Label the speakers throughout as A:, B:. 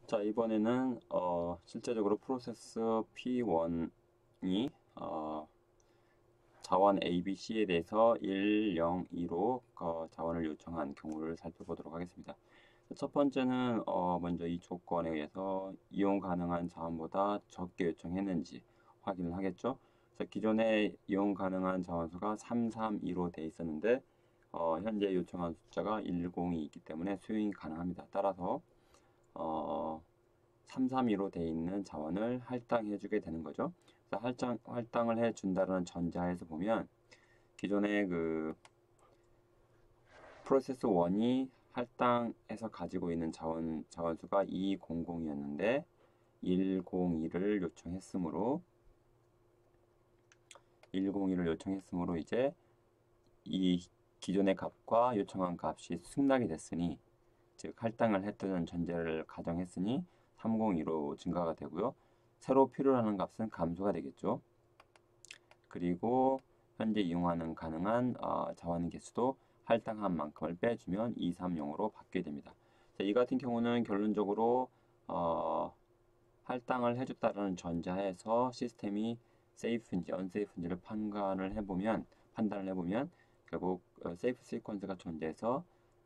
A: 자, 이번에는 실제적으로 프로세스 P1이 자원 ABC에 대해서 1, 0, 2로 자원을 요청한 경우를 살펴보도록 하겠습니다. 첫 번째는 먼저 이 조건에 의해서 이용 가능한 자원보다 적게 요청했는지 확인을 하겠죠. 그래서 기존에 이용 가능한 자원수가 332로 되어 있었는데 현재 요청한 숫자가 102 있기 때문에 수용이 가능합니다. 따라서 332로 되어 있는 자원을 할당해 주게 되는 거죠. 그래서 할당을 해 준다는 전제하에서 보면 기존의 그 프로세스 1이 할당해서 가지고 있는 자원수가 200이었는데 102를 요청했으므로 이제 이 기존의 값과 요청한 값이 승낙이 됐으니, 즉 할당을 했다는 전제를 가정했으니 302로 증가가 되고요. 새로 필요로 하는 값은 감소가 되겠죠. 그리고 현재 이용하는 가능한 자원 개수도 할당한 만큼을 빼주면 230으로 바뀌게 됩니다. 자, 이 같은 경우는 결론적으로 할당을 해줬다는 전제하에서 시스템이 세이프인지 언세이프인지를 판단을 해보면 결국 세이프 시퀀스가 존재해서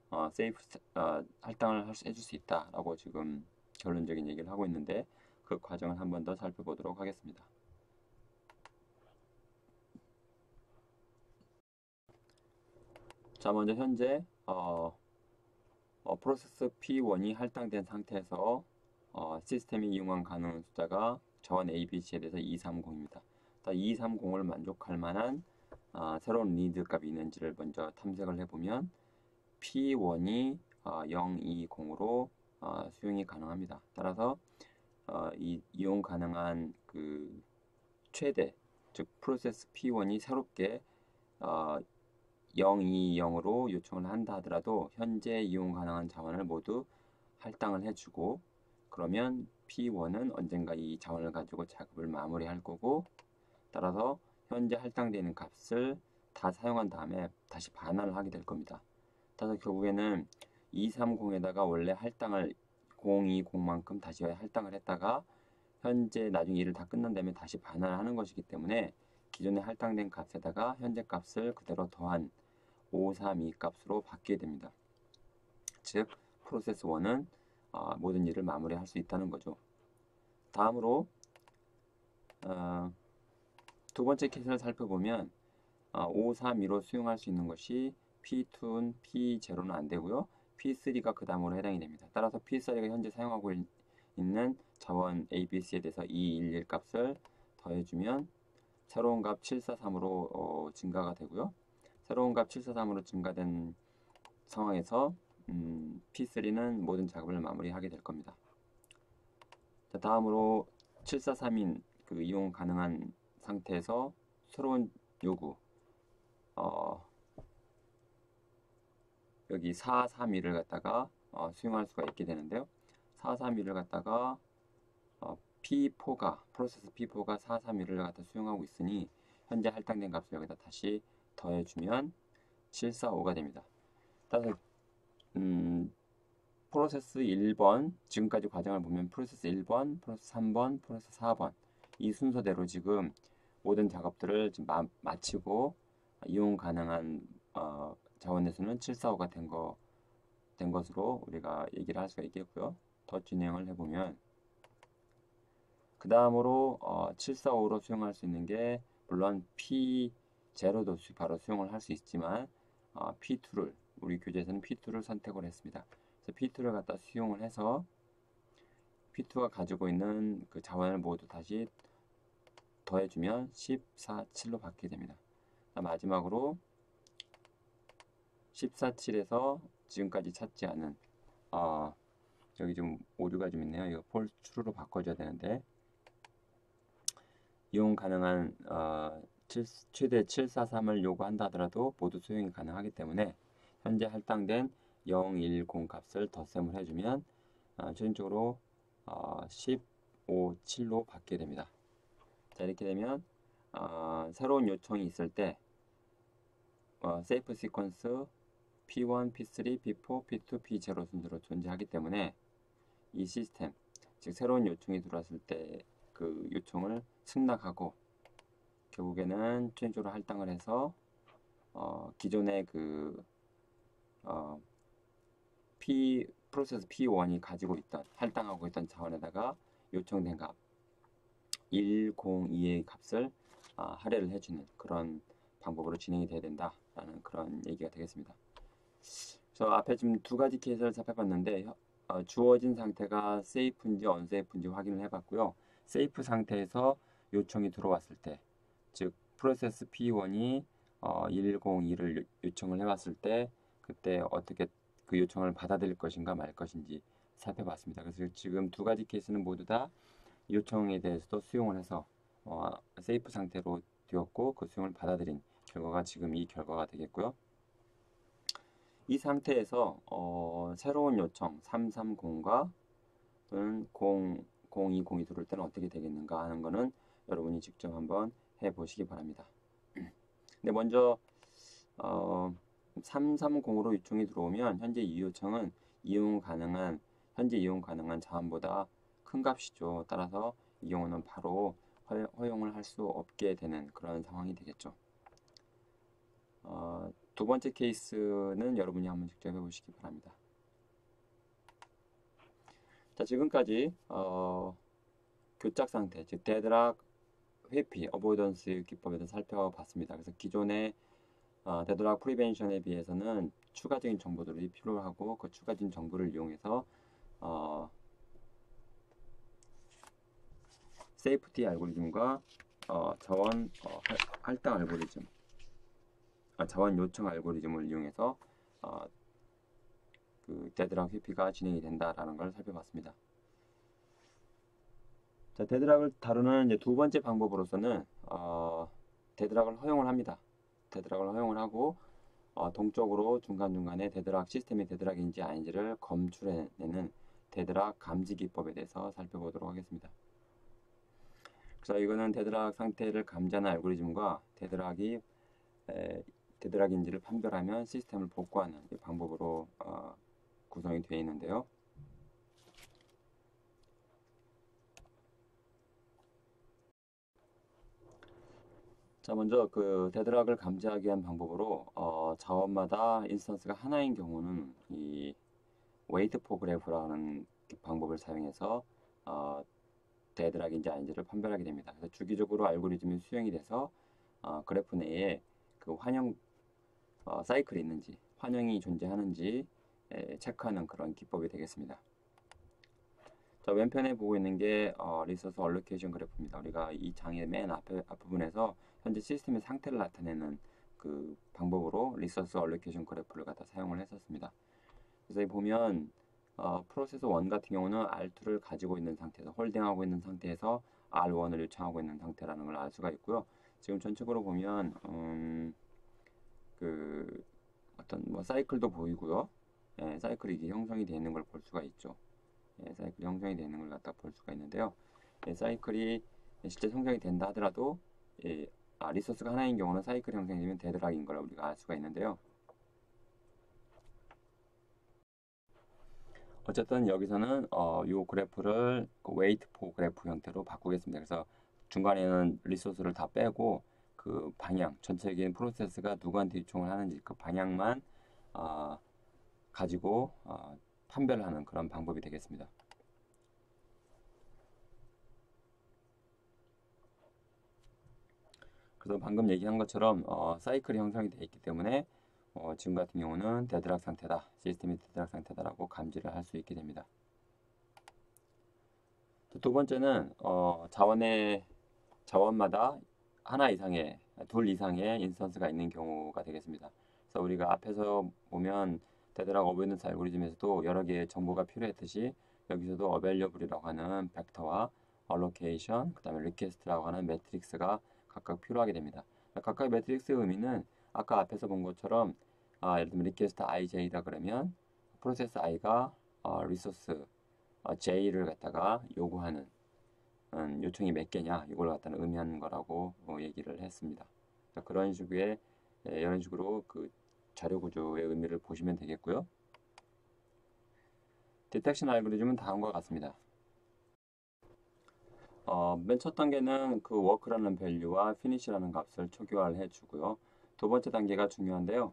A: 할당을 해줄 수 있다라고 지금 결론적인 얘기를 하고 있는데, 그 과정을 한 번 더 살펴보도록 하겠습니다. 자, 먼저 현재 프로세스 P1이 할당된 상태에서 시스템이 이용한 가능한 숫자가 자원 ABC에 대해서 230입니다. 230을 만족할 만한 새로운 리드 값이 있는지를 먼저 탐색을 해보면 P1이 020으로 수용이 가능합니다. 따라서 이 이용 가능한 그 최대, 즉 프로세스 P1이 새롭게 020으로 요청을 한다 하더라도 현재 이용 가능한 자원을 모두 할당을 해주고, 그러면 P1은 언젠가 이 자원을 가지고 작업을 마무리할 거고, 따라서 현재 할당되는 값을 다 사용한 다음에 다시 반환을 하게 될 겁니다. 따라서 결국에는 230에다가 원래 할당을 020만큼 다시 할당을 했다가 현재 나중에 일을 다 끝난 다음에 다시 반환을 하는 것이기 때문에 기존에 할당된 값에다가 현재 값을 그대로 더한 532 값으로 바뀌게 됩니다. 즉 프로세스 1은 모든 일을 마무리할 수 있다는 거죠. 다음으로 두 번째 케이스를 살펴보면 532로 수용할 수 있는 것이 P2는 P0는 안 되고요. P3가 그 다음으로 해당이 됩니다. 따라서 P3가 현재 사용하고 있는 자원 ABC에 대해서 211 값을 더해주면 새로운 값 743으로 증가가 되고요. 새로운 값 743으로 증가된 상황에서 P3는 모든 작업을 마무리하게 될 겁니다. 자, 다음으로 743인 그 이용 가능한 상태에서 새로운 요구 여기 431을 갖다가 수용할 수가 있게 되는데요. 431을 갖다가 P4가 프로세스 P4가 431을 갖다 수용하고 있으니 현재 할당된 값을 여기다 다시 더해주면 745가 됩니다. 따라서 프로세스 1번, 지금까지 과정을 보면 프로세스 1번, 프로세스 3번, 프로세스 4번 이 순서대로 지금 모든 작업들을 지금 마치고 이용 가능한 자원의 수는 745가 된 것으로 우리가 얘기를 할 수가 있겠고요. 더 진행을 해보면 그 다음으로 745로 수용할 수 있는 게 물론 P0도 바로 수용을 할 수 있지만 P2를 우리 교재에서는 P2를 선택을 했습니다. 그래서 P2를 갖다 수용을 해서 P2가 가지고 있는 그 자원을 모두 다시 더해주면 147로 바뀌게 됩니다. 마지막으로 147에서 지금까지 찾지 않은 여기 좀 오류가 좀 있네요. 이거 폴 true로 바꿔줘야 되는데 이용 가능한 최대 743을 요구한다 하더라도 모두 수용이 가능하기 때문에 현재 할당된 010 값을 덧셈을 해주면 최종적으로 157로 바뀌게 됩니다. 자, 이렇게 되면 새로운 요청이 있을 때 세이프 시퀀스 P1, P3, P4, P2, P0 순서로 존재하기 때문에 이 시스템 즉 새로운 요청이 들어왔을 때 그 요청을 승낙하고 결국에는 최종적으로 할당을 해서 기존의 그 프로세스 P1이 가지고 있던 할당하고 있던 자원에다가 요청된 값 102의 값을 할애를 해주는 그런 방법으로 진행이 돼야 된다라는 그런 얘기가 되겠습니다. 그래서 앞에 지금 두 가지 케이스를 살펴봤는데 주어진 상태가 세이프인지 언세이프인지 확인을 해봤고요. 세이프 상태에서 요청이 들어왔을 때, 즉 프로세스 P1이 102를 요청을 해왔을 때 그때 어떻게 그 요청을 받아들일 것인가 말 것인지 살펴봤습니다. 그래서 지금 두 가지 케이스는 모두 다 요청에 대해서도 수용을 해서 세이프 상태로 되었고 그 수용을 받아들인 결과가 지금 이 결과가 되겠고요. 이 상태에서 새로운 요청 330과 또는 0202 들어올 때는 어떻게 되겠는가 하는 거는 여러분이 직접 한번 해보시기 바랍니다. 근데 먼저 330으로 요청이 들어오면 현재 이 요청은 현재 이용 가능한 자원보다 큰 값이죠. 따라서 이 경우는 바로 허용을 할 수 없게 되는 그런 상황이 되겠죠. 두 번째 케이스는 여러분이 한번 직접 해보시기 바랍니다. 자, 지금까지 교착 상태, 즉 데드락, 회피, 어보이던스 기법에 대해서 살펴봤습니다. 그래서 기존의 데드락 프리벤션에 비해서는 추가적인 정보들이 필요하고 그 추가적인 정보를 이용해서 세이프티 알고리즘과 자원 할당 알고리즘, 자원 요청 알고리즘을 이용해서 그 데드락 회피가 진행이 된다라는 걸 살펴봤습니다. 자, 데드락을 다루는 이제 두 번째 방법으로서는 데드락을 허용을 합니다. 데드락을 허용을 하고 동적으로 중간중간에 데드락 시스템이 데드락인지 아닌지를 검출해내는 데드락 감지 기법에 대해서 살펴보도록 하겠습니다. 그래서 이거는 데드락 상태를 감지하는 알고리즘과 데드락인지를 판별하면 시스템을 복구하는 방법으로 구성이 되어 있는데요. 자, 먼저 그 데드락을 감지하기 위한 방법으로 자원마다 인스턴스가 하나인 경우는 이 웨이트 포 그래프라는 방법을 사용해서 데드락인지 아닌지를 판별하게 됩니다. 그래서 주기적으로 알고리즘이 수행이 돼서 그래프 내에 그 환영 사이클이 있는지, 환영이 존재하는지 체크하는 그런 기법이 되겠습니다. 자, 왼편에 보고 있는 게 리소스 얼로케이션 그래프입니다. 우리가 이 장의 맨 앞부분에서 현재 시스템의 상태를 나타내는 그 방법으로 리소스 얼로케이션 그래프를 갖다 사용을 했었습니다. 그래서 여기 보면 프로세서 1 같은 경우는 R2를 가지고 있는 상태에서 홀딩하고 있는 상태에서 R1을 요청하고 있는 상태라는 걸 알 수가 있고요. 지금 전체적으로 보면 그 어떤 뭐 사이클도 보이고요. 사이클이 이게 형성이 되어 있는 걸 볼 수가 있죠. 사이클이 형성이 되어 있는 걸 갖다 볼 수가 있는데요. 사이클이 실제 형성이 된다 하더라도 리소스가 하나인 경우는 사이클이 형성이 되면 데드락인 걸 우리가 알 수가 있는데요. 어쨌든 여기서는 이 그래프를 웨이트 포 그래프 형태로 바꾸겠습니다. 그래서 중간에는 리소스를 다 빼고 그 방향, 전체적인 프로세스가 누구한테 요청을 하는지 그 방향만 가지고 판별하는 그런 방법이 되겠습니다. 그래서 방금 얘기한 것처럼 사이클이 형성이 되어 있기 때문에 지금 같은 경우는 데드락 상태다, 시스템이 데드락 상태다라고 감지를 할 수 있게 됩니다. 두 번째는 자원마다 둘 이상의 인스턴스가 있는 경우가 되겠습니다. 그래서 우리가 앞에서 보면 데드락 어베이던스 알고리즘에서도 여러 개의 정보가 필요했듯이 여기서도 어베일러블이라고 하는 벡터와 알로케이션, 그 다음에 리퀘스트라고 하는 매트릭스가 각각 필요하게 됩니다. 각각의 매트릭스의 의미는 아까 앞에서 본 것처럼 예를 들면 리퀘스트 ij다 그러면 프로세스 i가 리소스 j를 갖다가 요구하는 요청이 몇 개냐 이걸 갖다는 의미하는 거라고 얘기를 했습니다. 그런 식의 이런 식으로 그 자료 구조의 의미를 보시면 되겠고요. 디텍션 알고리즘은 다음과 같습니다. 맨 첫 단계는 그 work라는 밸류와 finish라는 값을 초기화를 해주고요. 두 번째 단계가 중요한데요.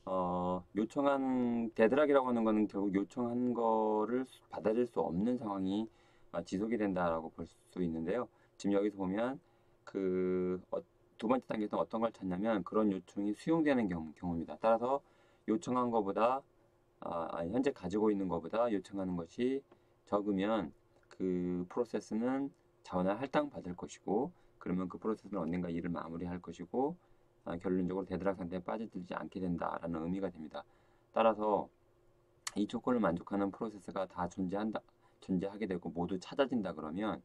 A: 요청한 데드락이라고 하는 거는 결국 요청한 거를 받아들일 수 없는 상황이 지속이 된다라고 볼 수 있는데요. 지금 여기서 보면 두 번째 단계에서 어떤 걸 찾냐면 그런 요청이 수용되는 경우입니다. 따라서 요청한 것보다 현재 가지고 있는 것보다 요청하는 것이 적으면 그 프로세스는 자원을 할당받을 것이고, 그러면 그 프로세스는 언젠가 일을 마무리할 것이고, 결론적으로 데드락 상태에 빠져들지 않게 된다라는 의미가 됩니다. 따라서 이 조건을 만족하는 프로세스가 다 존재하게 되고 모두 찾아진다 그러면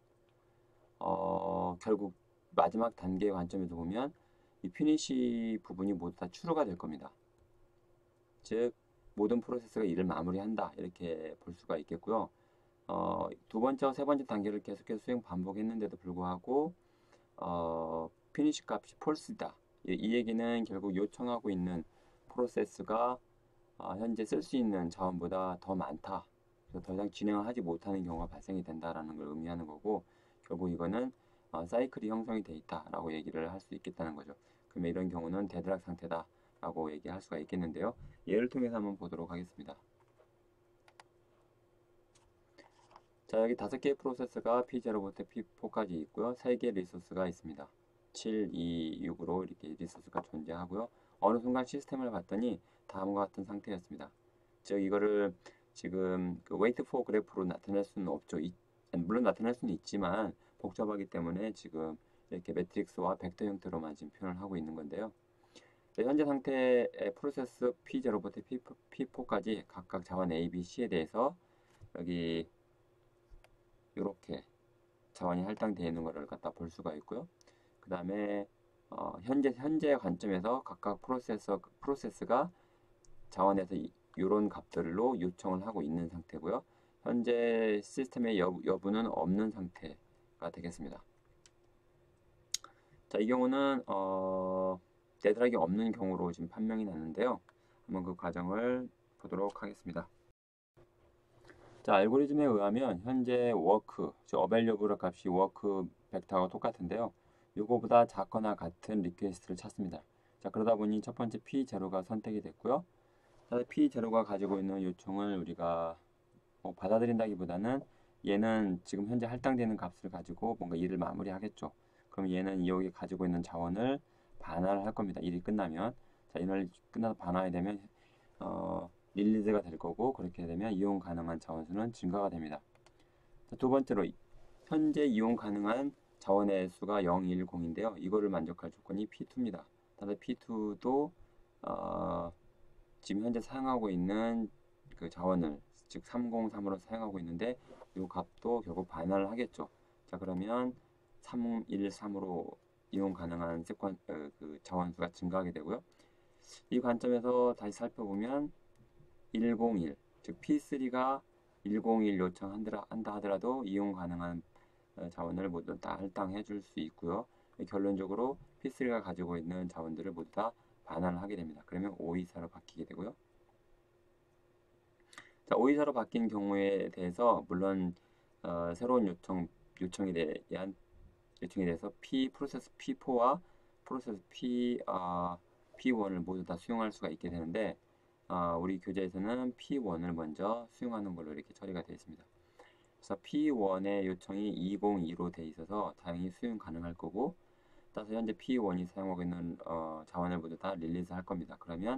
A: 결국 마지막 단계의 관점에서 보면 이 피니시 부분이 모두 다 추루가 될 겁니다. 즉 모든 프로세스가 일을 마무리한다 이렇게 볼 수가 있겠고요. 두 번째와 세 번째 단계를 계속해서 수행 반복했는데도 불구하고 피니시 값이 폴스다. 이 얘기는 결국 요청하고 있는 프로세스가 현재 쓸 수 있는 자원보다 더 많다. 그래서 더 이상 진행을 하지 못하는 경우가 발생이 된다라는 걸 의미하는 거고, 결국 이거는 사이클이 형성이 돼 있다라고 얘기를 할 수 있겠다는 거죠. 그러면 이런 경우는 데드락 상태다라고 얘기할 수가 있겠는데요. 예를 통해서 한번 보도록 하겠습니다. 자, 여기 5개의 프로세스가 P0부터 P4까지 있고요. 3개의 리소스가 있습니다. 7, 2, 6으로 이렇게 리소스가 존재하고요. 어느 순간 시스템을 봤더니 다음과 같은 상태였습니다. 즉 이거를 지금 그 웨이트 포 그래프로 나타낼 수는 없죠. 물론 나타낼 수는 있지만 복잡하기 때문에 지금 이렇게 매트릭스와 벡터 형태로만 지금 표현을 하고 있는 건데요. 현재 상태의 프로세스 P0부터 P4까지 각각 자원 A, B, C에 대해서 여기 이렇게 자원이 할당되어 있는 것을 갖다 볼 수가 있고요. 그 다음에 현재 관점에서 각각 프로세스가 자원에서 이런 값들로 요청을 하고 있는 상태고요. 현재 시스템의 여부는 없는 상태가 되겠습니다. 자, 이 경우는 데드락이 없는 경우로 지금 판명이 났는데요. 한번 그 과정을 보도록 하겠습니다. 자, 알고리즘에 의하면 현재 워크, 즉 어벨리어블 값이 워크 벡터와 똑같은데요. 이거보다 작거나 같은 리퀘스트를 찾습니다. 자, 그러다 보니 첫 번째 P0가 선택이 됐고요. P0가 가지고 있는 요청을 우리가 받아들인다기보다는 얘는 지금 현재 할당되는 값을 가지고 뭔가 일을 마무리하겠죠. 그럼 얘는 여기 가지고 있는 자원을 반환을 할 겁니다. 일이 끝나면. 자, 일을 끝나서 반환이 되면 릴리즈가 될 거고, 그렇게 되면 이용 가능한 자원수는 증가가 됩니다. 자, 두 번째로 현재 이용 가능한 자원의 수가 0, 1, 0인데요. 이거를 만족할 조건이 P2입니다. 따라서 P2도 지금 현재 사용하고 있는 그 자원을 즉 303으로 사용하고 있는데 이 값도 결국 반환을 하겠죠. 자, 그러면 313으로 이용 가능한 그 자원수가 증가하게 되고요. 이 관점에서 다시 살펴보면 101, 즉 P3가 101 요청한다 하더라도 이용 가능한 자원을 모두 다 할당해 줄 수 있고요. 결론적으로 P3가 가지고 있는 자원들을 모두 다 반환을 하게 됩니다. 그러면 524로 바뀌게 되고요. 자, 524로 바뀐 경우에 대해서 물론 새로운 요청에 대해서 프로세스 P4와 프로세스 P1을 모두 다 수용할 수가 있게 되는데 우리 교재에서는 P1을 먼저 수용하는 걸로 이렇게 처리가 되어 있습니다. 그래서 P1의 요청이 202로 되어 있어서 당연히 수용 가능할 거고, 따라서 현재 P1이 사용하고 있는 자원을 모두 다 릴리즈 할 겁니다. 그러면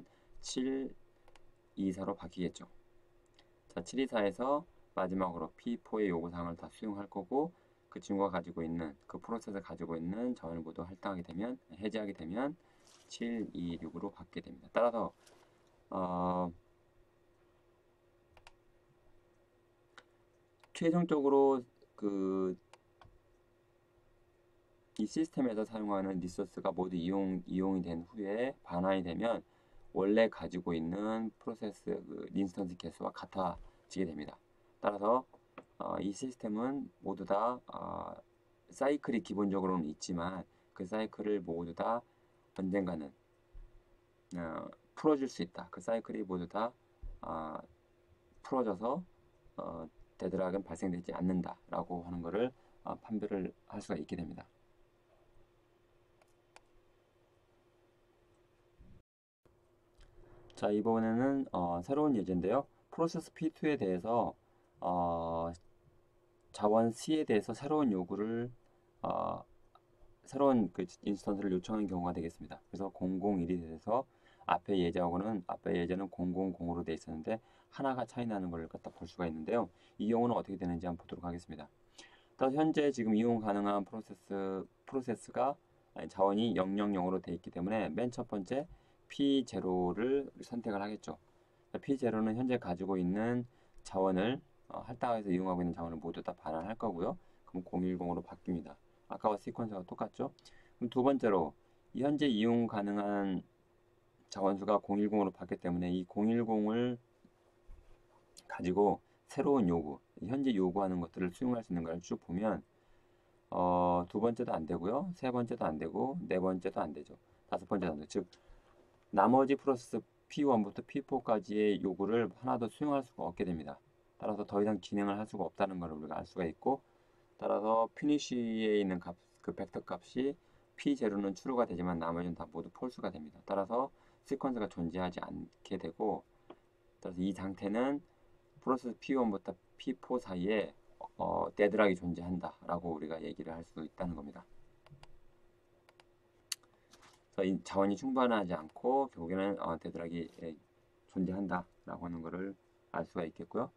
A: 724로 바뀌겠죠. 자, 724에서 마지막으로 P4의 요구사항을 다 수용할 거고, 그 친구가 가지고 있는 그 프로세스 가지고 있는 자원을 모두 해제하게 되면 726으로 바뀌게 됩니다. 따라서 최종적으로 이 시스템에서 사용하는 리소스가 모두 이용이 된 후에 반환이 되면 원래 가지고 있는 프로세스 인스턴스 개수와 같아지게 됩니다. 따라서 이 시스템은 모두 다 사이클이 기본적으로는 있지만 그 사이클을 모두 다 언젠가는 풀어줄 수 있다. 그 사이클이 모두 다 풀어져서 데드락은 발생되지 않는다라고 하는 것을 판별을 할 수가 있게 됩니다. 자, 이번에는 새로운 예제인데요. 프로세스 P2에 대해서 자원 C에 대해서 새로운 요구를 새로운 그 인스턴스를 요청한 경우가 되겠습니다. 그래서 001이 돼서 앞에 예제는 000으로 되어 있었는데 하나가 차이 나는 걸 갖다 볼 수가 있는데요. 이 경우는 어떻게 되는지 한번 보도록 하겠습니다. 따라서 현재 지금 이용 가능한 프로세스가 자원이 000으로 되어 있기 때문에 맨 첫 번째 P0를 선택을 하겠죠. P0는 현재 가지고 있는 자원을 할당해서 이용하고 있는 자원을 모두 다 반환할 거고요. 그럼 010으로 바뀝니다. 아까와 시퀀스가 똑같죠? 그럼 두 번째로 현재 이용 가능한 자원수가 010으로 바뀌기 때문에 이 010을 가지고 새로운 요구, 현재 요구하는 것들을 수용할 수 있는 걸 쭉 보면 두 번째도 안 되고요. 세 번째도 안 되고 네 번째도 안 되죠. 다섯 번째도 안 되죠. 즉 나머지 프로세스 P1부터 P4까지의 요구를 하나도 수용할 수가 없게 됩니다. 따라서 더 이상 진행을 할 수가 없다는 걸 우리가 알 수가 있고, 따라서 피니쉬에 있는 그 벡터 값이 P0는 true가 되지만 나머지는 다 모두 false가 됩니다. 따라서 시퀀스가 존재하지 않게 되고, 따라서 이 상태는 프로세스 P1부터 P4 사이에 데드락이 존재한다 라고 우리가 얘기를 할 수 있다는 겁니다. 그래서 자원이 충분하지 않고 결국에는 데드락이 존재한다 라고 하는 것을 알 수가 있겠고요.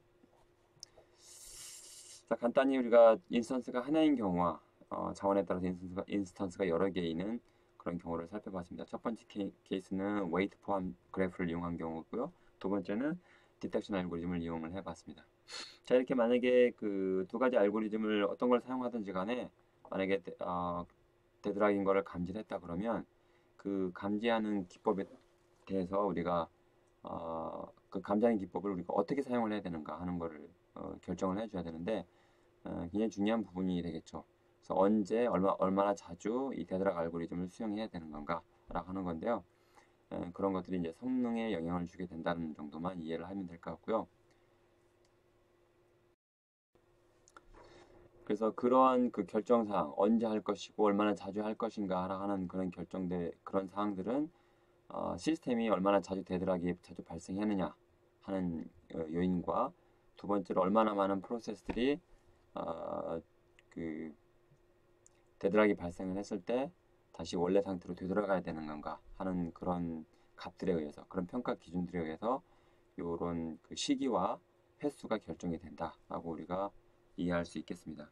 A: 자, 간단히 우리가 인스턴스가 하나인 경우와 자원에 따라서 인스턴스가 여러 개 있는 그런 경우를 살펴봤습니다. 첫 번째 케이스는 웨이트 포함 그래프를 이용한 경우고요. 두 번째는 디텍션 알고리즘을 이용을 해봤습니다. 자, 이렇게 만약에 그 두 가지 알고리즘을 어떤 걸 사용하든지 간에 만약에 데드락인 거를 감지했다 그러면 그 감지하는 기법에 대해서 우리가 그 감지하는 기법을 우리가 어떻게 사용을 해야 되는가 하는 거를 결정을 해줘야 되는데 굉장히 중요한 부분이 되겠죠. 그래서 언제 얼마나 자주 이 데드락 알고리즘을 수용해야 되는 건가 라고 하는 건데요. 그런 것들이 이제 성능에 영향을 주게 된다는 정도만 이해를 하면 될 것 같고요. 그래서 그러한 그 결정사항, 언제 할 것이고 얼마나 자주 할 것인가 하는 그런 그런 사항들은 시스템이 얼마나 자주 데드락이 자주 발생하느냐 하는 요인과 두 번째로 얼마나 많은 프로세스들이 그 데드락이 발생을 했을 때 다시 원래 상태로 되돌아가야 되는 건가 하는 그런 값들에 의해서, 그런 평가 기준들에 의해서 이런 그 시기와 횟수가 결정이 된다라고 우리가 이해할 수 있겠습니다.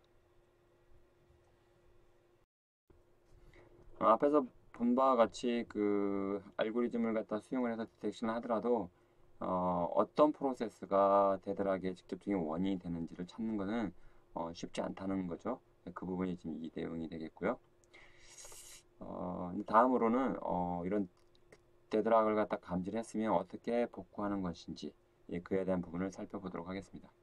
A: 앞에서 본 바와 같이 그 알고리즘을 갖다 수용을 해서 디텍션을 하더라도 어떤 프로세스가 데드락의 직접적인 원인이 되는지를 찾는 것은 쉽지 않다는 거죠. 그 부분이 지금 이 내용이 되겠고요. 다음으로는 이런 데드락을 갖다 감지를 했으면 어떻게 복구하는 것인지 그에 대한 부분을 살펴보도록 하겠습니다.